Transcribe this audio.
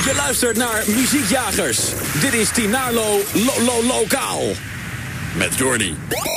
Je luistert naar Muziekjagers. Dit is Tinarlo Lokaal. Met Jordi.